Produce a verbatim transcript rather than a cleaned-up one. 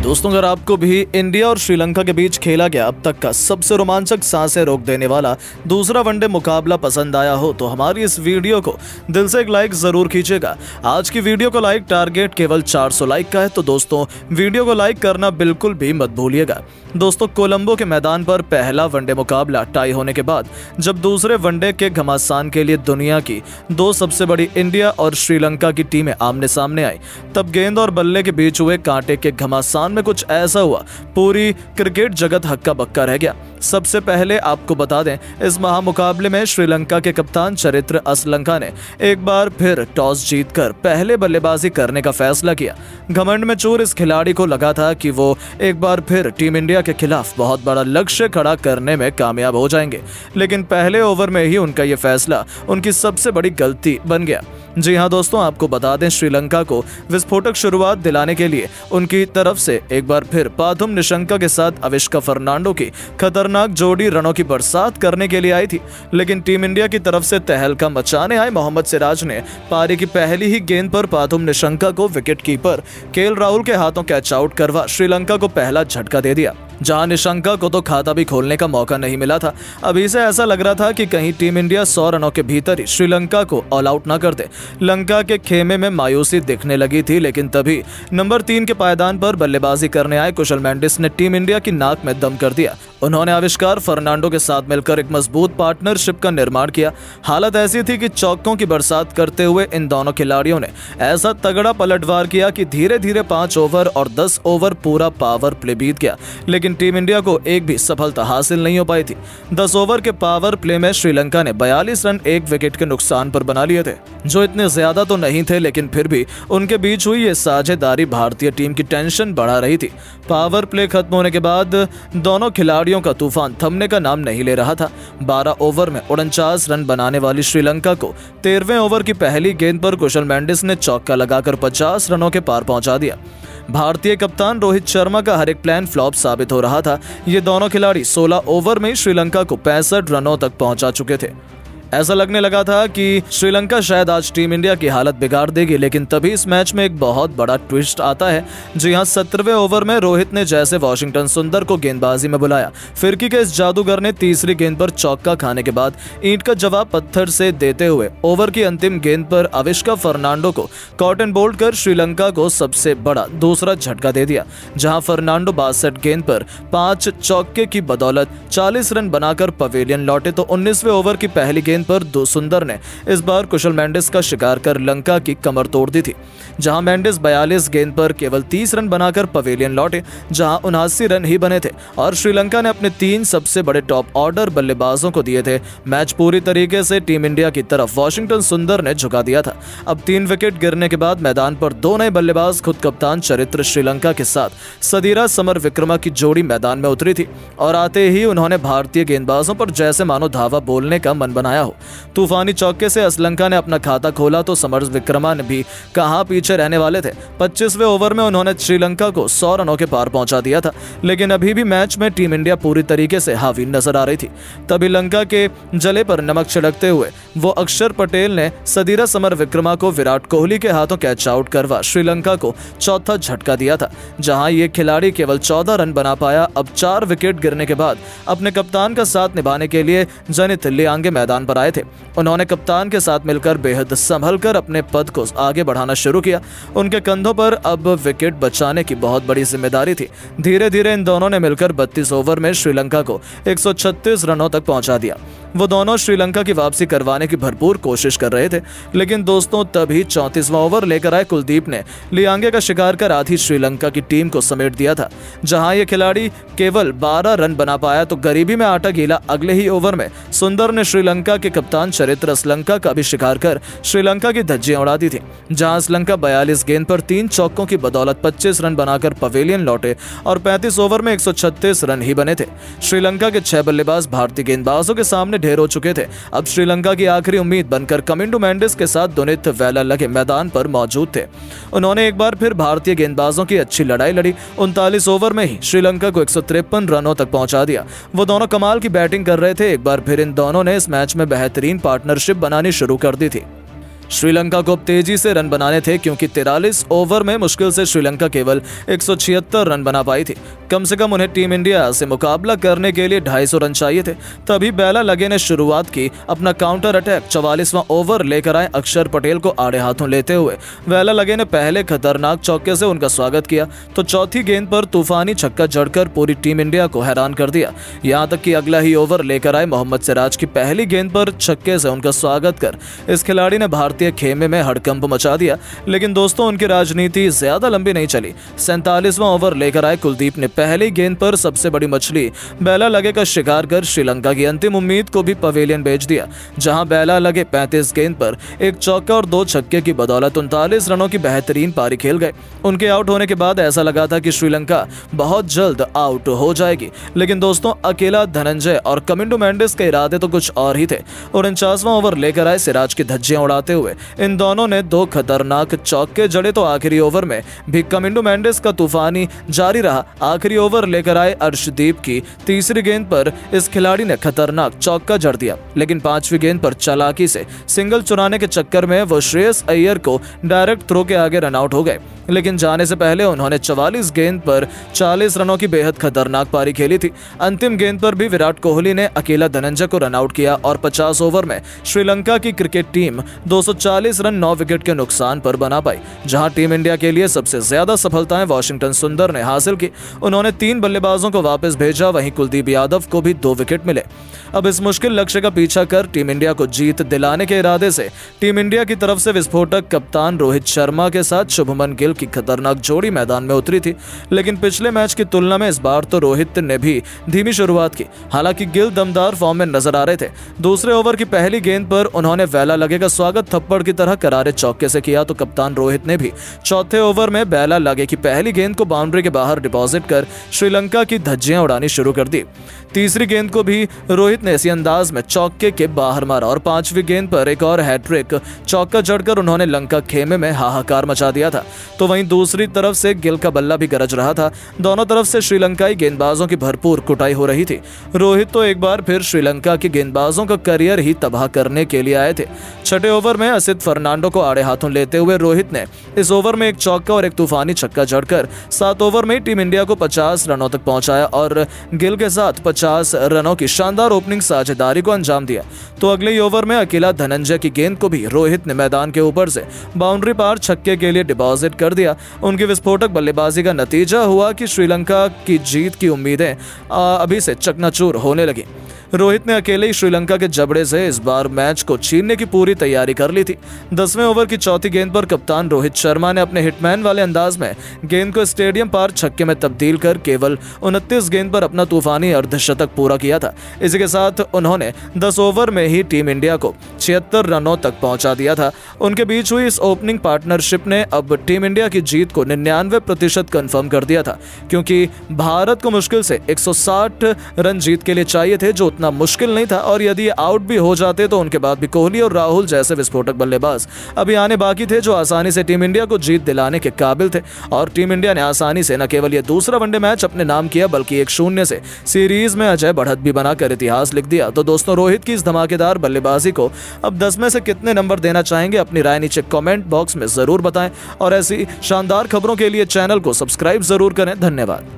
दोस्तों, अगर आपको भी इंडिया और श्रीलंका के बीच खेला गया अब तक का सबसे रोमांचक सांसें रोक देने वाला दूसरा वनडे मुकाबला पसंद आया हो तो हमारी इस वीडियो को दिल से एक लाइक जरूर कीजिएगा। आज की वीडियो को लाइक टारगेट केवल चार सौ लाइक का है, तो दोस्तों वीडियो को लाइक करना बिल्कुल भी मत भूलिएगा। दोस्तों, कोलंबो के मैदान पर पहला वनडे मुकाबला टाई होने के बाद जब दूसरे वनडे के घमासान के लिए दुनिया की दो सबसे बड़ी इंडिया और श्रीलंका की टीमें आमने सामने आई, तब गेंद और बल्ले के बीच हुए कांटे के घमासान में कुछ ऐसा हुआ, पूरी क्रिकेट जगत हक्का बक्का रह गया। सबसे पहले आपको बता दें, इस महामुकाबले में श्रीलंका के कप्तान चरित्र असलंका ने एक बार फिर टॉस जीतकर पहले बल्लेबाजी करने का फैसला किया। घमंड में चूर इस खिलाड़ी को लगा था कि वो एक बार फिर टीम इंडिया के खिलाफ बहुत बड़ा लक्ष्य खड़ा करने में कामयाब हो जाएंगे, लेकिन पहले ओवर में ही उनका ये फैसला उनकी सबसे बड़ी गलती बन गया। जी हां दोस्तों, आपको बता दें, श्रीलंका को विस्फोटक शुरुआत दिलाने के लिए उनकी तरफ से एक बार फिर पाथुम निशंका के साथ अविष्का फर्नांडो की खतरनाक जोड़ी रनों की बरसात करने के लिए आई थी, लेकिन टीम इंडिया की तरफ से तहलका मचाने आए मोहम्मद सिराज ने पारी की पहली ही गेंद पर पाथुम निशंका को विकेट कीपर केएल राहुल के हाथों कैच आउट करवा श्रीलंका को पहला झटका दे दिया। जहां निशंका को तो खाता भी खोलने का मौका नहीं मिला था। अभी से ऐसा लग रहा था कि कहीं टीम इंडिया सौ रनों के भीतर ही श्रीलंका को ऑल आउट ना कर दे। लंका के खेमे में मायूसी दिखने लगी थी, लेकिन तभी नंबर तीन के पायदान पर बल्लेबाजी करने आए कुशल मेंडिस ने टीम इंडिया की नाक में दम कर दिया। उन्होंने आविष्कार फर्नांडो के साथ मिलकर एक मजबूत पार्टनरशिप का निर्माण किया। हालत ऐसी थी कि चौकों की बरसात करते हुए इन दोनों खिलाड़ियों ने ऐसा तगड़ा पलटवार किया कि धीरे धीरे पांच ओवर और दस ओवर पूरा पावर प्ले बीत गया, लेकिन टीम इंडिया को एक भी सफलता हासिल नहीं हो पाई थी। दस ओवर के पावर प्ले में श्रीलंका ने बयालीस रन एक विकेट के नुकसान पर बना लिए थे, जो इतने ज्यादा तो नहीं थे, लेकिन फिर भी उनके बीच हुई ये साझेदारी भारतीय टीम की टेंशन बढ़ा रही थी। पावर प्ले खत्म होने के बाद दोनों खिलाड़ियों का तूफान थमने का नाम नहीं ले रहा था। बारह ओवर में उनचास रन बनाने वाली श्रीलंका को तेरहवें ओवर की पहली गेंद पर कुशल मेंडिस ने चौका लगाकर पचास रनों के पार पहुंचा दिया। भारतीय कप्तान रोहित शर्मा का हर एक प्लान फ्लॉप साबित हो रहा था। ये दोनों खिलाड़ी सोलह ओवर में श्रीलंका को पैंसठ रनों तक पहुंचा चुके थे। ऐसा लगने लगा था कि श्रीलंका शायद आज टीम इंडिया की हालत बिगाड़ देगी, लेकिन तभी इस मैच में एक बहुत बड़ा ट्विस्ट आता है। जी हां, सत्रहवें ओवर में रोहित ने जैसे वॉशिंगटन सुंदर को गेंदबाजी में बुलाया, फिरकी के इस जादूगर ने तीसरी गेंद पर चौका खाने के बाद ईंट का जवाब पत्थर से देते हुए ओवर की अंतिम गेंद पर अविष्का फर्नांडो को कॉटन बोल्ड कर श्रीलंका को सबसे बड़ा दूसरा झटका दे दिया। जहां फर्नांडो बासठ गेंद पर पांच चौके की बदौलत चालीस रन बनाकर पवेलियन लौटे, तो उन्नीसवें ओवर की पहली गेंद पर दो सुंदर ने इस बार कुशल मेंडिस का शिकार कर लंका की कमर तोड़ दी थी। जहां मेंडिस बयालीस गेंद पर केवल तीस रन बनाकर पवेलियन लौटे, जहां उनासी रन ही बने थे और श्रीलंका ने अपने तीन सबसे बड़े टॉप ऑर्डर बल्लेबाजों को दिए थे। मैच पूरी तरीके से टीम इंडिया की तरफ वॉशिंगटन सुंदर ने झुका दिया था। अब तीन विकेट गिरने के बाद मैदान पर दो नए बल्लेबाज, खुद कप्तान चरित्र श्रीलंका के साथ सदीरा समर विक्रमा की जोड़ी मैदान में उतरी थी और आते ही उन्होंने भारतीय गेंदबाजों पर जैसे मानो धावा बोलने का मन बनाया हो। तूफानी चौके से असलंका ने अपना खाता खोला तो समर विक्रमा ने भी कहां पीछे रहने वाले थे। पच्चीसवें ओवर में उन्होंने श्रीलंका को सौ रनों के पार पहुंचा दिया था, लेकिन अभी भी मैच में टीम इंडिया पूरी तरीके से हावी नजर आ रही थी। तभी लंका के जले पर नमक छिड़कते हुए वो अक्षर पटेल ने सदीरा समर विक्रमा को विराट कोहली के हाथों कैच आउट करवा श्रीलंका को चौथा झटका दिया था। जहां ये खिलाड़ी केवल चौदह रन बना पाया। अब चार विकेट गिरने के बाद अपने कप्तान का साथ निभाने के लिए जनित लियांगे मैदान पर आए थे। उन्होंने कप्तान के साथ मिलकर बेहद संभल कर अपने पद को आगे बढ़ाना शुरू किया। उनके कंधों पर अब विकेट बचाने की बहुत बड़ी जिम्मेदारी थी। धीरे धीरे इन दोनों ने मिलकर बत्तीस ओवर में श्रीलंका को एक सौ छत्तीस रनों तक पहुंचा दिया। वो दोनों श्रीलंका की वापसी करवाने की भरपूर कोशिश कर रहे थे, लेकिन दोस्तों तभी चौंतीसवां ओवर लेकर आए कुलदीप ने लियांगे का शिकार कर आधी श्रीलंका की टीम को समेट दिया था। जहां ये खिलाड़ी केवल बारह रन बना पाया तो गरीबी में आटा गीला अगले ही ओवर में सुंदर ने श्रीलंका के कप्तान चरित्र असलंका का भी शिकार कर श्रीलंका की धज्जियां उड़ा दी थी। जहां श्रीलंका बयालीस गेंद पर तीन चौकों की बदौलत पच्चीस रन बनाकर पवेलियन लौटे और पैंतीस ओवर में एक सौ छत्तीस रन ही बने थे। श्रीलंका के छह बल्लेबाज भारतीय गेंदबाजों के सामने ढेर हो चुके थे। अब श्रीलंका की आखिरी उम्मीद बनकर कमिंडो मेंडिस के साथ दुनित वेला लगे मैदान पर मौजूद थे। उन्होंने एक बार फिर भारतीय गेंदबाजों की अच्छी लड़ाई लड़ी। उनतालीस ओवर में ही श्रीलंका को एक सौ तिरपन रनों तक पहुंचा दिया। वो दोनों कमाल की बैटिंग कर रहे थे। एक बार फिर इन दोनों ने इस मैच में बेहतरीन पार्टनरशिप बनानी शुरू कर दी थी। श्रीलंका को अब तेजी से रन बनाने थे, क्योंकि तिरालीस ओवर में मुश्किल से श्रीलंका केवल एक सौ छिहत्तर रन बना पाई थी। कम से कम उन्हें टीम इंडिया से मुकाबला करने के लिए ढाई सौ रन चाहिए थे। तभी बेला लगे ने शुरुआत की अपना काउंटर अटैक। चवालीसवां ओवर लेकर आए अक्षर पटेल को आड़े हाथों लेते हुए बेला लगे ने पहले खतरनाक चौके से उनका स्वागत किया, तो चौथी गेंद पर तूफानी छक्का जड़कर पूरी टीम इंडिया को हैरान कर दिया। यहां तक कि अगला ही ओवर लेकर आए मोहम्मद सिराज की पहली गेंद पर छक्के से उनका स्वागत कर इस खिलाड़ी ने भारतीय खेमे में हड़कंप मचा दिया। लेकिन दोस्तों, उनकी राजनीति ज्यादा लंबी नहीं चली। सैंतालीसवां ओवर लेकर आए कुलदीप ने पहली गेंद पर सबसे बड़ी मछली बेला लगे का शिकार कर श्रीलंका की अंतिम उम्मीद को भी पवेलियन भेज दिया, जहां बेला लगे पैंतीस गेंद पर एक चौका और दो छक्के की बदौलत उनतालीस रनों की बेहतरीन पारी खेल गए। उनके आउट होने के बाद ऐसा लगा था कि श्रीलंका बहुत जल्द आउट हो जाएगी, लेकिन दोस्तों अकेला धनंजय और कमिंडो मेंडिस के इरादे तो कुछ और ही थे। और उनचासवां ओवर लेकर आए सिराज की धज्जियां उड़ाते हुए इन दोनों ने दो खतरनाक चौके जड़े, तो आखिरी ओवर में भी कमिंडो मेंडिस का तूफानी जारी रहा। आखिरी ओवर लेकर आए अर्शदीप की तीसरी गेंद पर इस खिलाड़ी ने खतरनाक चौका जड़ दिया, लेकिन पांचवी गेंद पर चालाकी से सिंगल चुराने के चक्कर में वो श्रेयस अय्यर को डायरेक्ट थ्रो के आगे रन आउट हो गए। लेकिन जाने से पहले उन्होंने चवालीस गेंद पर चालीस रनों की बेहद खतरनाक पारी खेली थी। अंतिम गेंद पर भी विराट कोहली ने अकेला धनंजय को रन आउट किया और पचास ओवर में श्रीलंका की क्रिकेट टीम दो सौ चालीस रन नौ विकेट के नुकसान पर बना पाई। जहां टीम इंडिया के लिए सबसे ज्यादा सफलताएं वाशिंगटन सुंदर ने हासिल की। उन्होंने तीन बल्लेबाजों को वापस भेजा, वहीं कुलदीप यादव को भी दो विकेट मिले। अब इस मुश्किल लक्ष्य का पीछा कर टीम इंडिया को जीत दिलाने के इरादे से टीम इंडिया की तरफ से विस्फोटक कप्तान रोहित शर्मा के साथ शुभमन गिल की खतरनाक जोड़ी मैदान में उतरी थी। लेकिन पिछले मैच की तुलना में इस बार तो रोहित ने भी धीमी शुरुआत की। हालांकि गिल दमदार फॉर्म में नजर आ रहे थे। दूसरे ओवर की पहली गेंद पर उन्होंने बेला लगे का स्वागत थप्पड़ की तरह करारे चौके से किया, तो कप्तान रोहित ने भी चौथे ओवर में बेला लगे की पहली गेंद को बाउंड्री के बाहर डिपॉजिट कर श्रीलंका की धज्जियां उड़ानी शुरू कर दी। तीसरी गेंद को भी रोहित ने इसी अंदाज में चौके के बाहर मारा और पांचवी गेंद पर एक और हैट्रिक चौका जड़कर उन्होंने लंका खेमे में हाहाकार मचा दिया था। तो वहीं दूसरी तरफ से गिल का बल्ला भी गरज रहा था। दोनों तरफ से श्रीलंकाई गेंदबाजों की भरपूर कुटाई हो रही थी। रोहित तो एक बार फिर श्रीलंका के गेंदबाजों का करियर ही तबाह करने के लिए आए थे। छठे ओवर में असित फर्नांडो को आड़े हाथों लेते हुए रोहित ने इस ओवर में एक चौका और एक तूफानी छक्का जड़कर सात ओवर में टीम इंडिया को पचास रनों तक पहुंचाया और गिल के साथ पचास रनों की शानदार ओपनिंग साझेदारी को अंजाम दिया। तो अगले ही ओवर में अकेला धनंजय की गेंद को भी रोहित ने मैदान के ऊपर से बाउंड्री पार छक्के के लिए डिपॉजिट कर दिया। उनकी विस्फोटक बल्लेबाजी का नतीजा हुआ कि श्रीलंका की जीत की उम्मीदें अभी से चकनाचूर होने लगी। रोहित ने अकेले ही श्रीलंका के जबड़े से इस बार मैच को छीनने की पूरी तैयारी कर ली थी। दसवें ओवर की चौथी गेंद पर कप्तान रोहित शर्मा ने अपने हिटमैन वाले अंदाज में गेंद को स्टेडियम पार छक्के में तब्दील कर केवल उनतीस गेंद पर अपना तूफानी अर्धशतक पूरा किया था। इसी के साथ उन्होंने दस ओवर में ही टीम इंडिया को छिहत्तर रनों तक पहुंचा दिया था। उनके बीच हुई इस ओपनिंग पार्टनरशिप ने अब टीम इंडिया की जीत को निन्यानवे प्रतिशत कन्फर्म कर दिया था, क्योंकि भारत को मुश्किल से एक सौ साठ रन जीत के लिए चाहिए थे, जो उतना मुश्किल नहीं था। और यदि आउट भी हो जाते तो उनके बाद भी कोहली और राहुल जैसे विस्फोटक बल्लेबाज अभी आने बाकी थे, जो आसानी से टीम इंडिया को जीत दिलाने के काबिल थे। और टीम इंडिया ने आसानी से न केवल ये दूसरा वनडे मैच अपने नाम किया, बल्कि एक शून्य से सीरीज में अजय बढ़त भी बनाकर इतिहास लिख दिया। तो दोस्तों, रोहित की इस धमाकेदार बल्लेबाजी को अब दस में से कितने नंबर देना चाहेंगे, अपनी राय नीचे कमेंट बॉक्स में जरूर बताएं और ऐसी शानदार खबरों के लिए चैनल को सब्सक्राइब जरूर करें। धन्यवाद।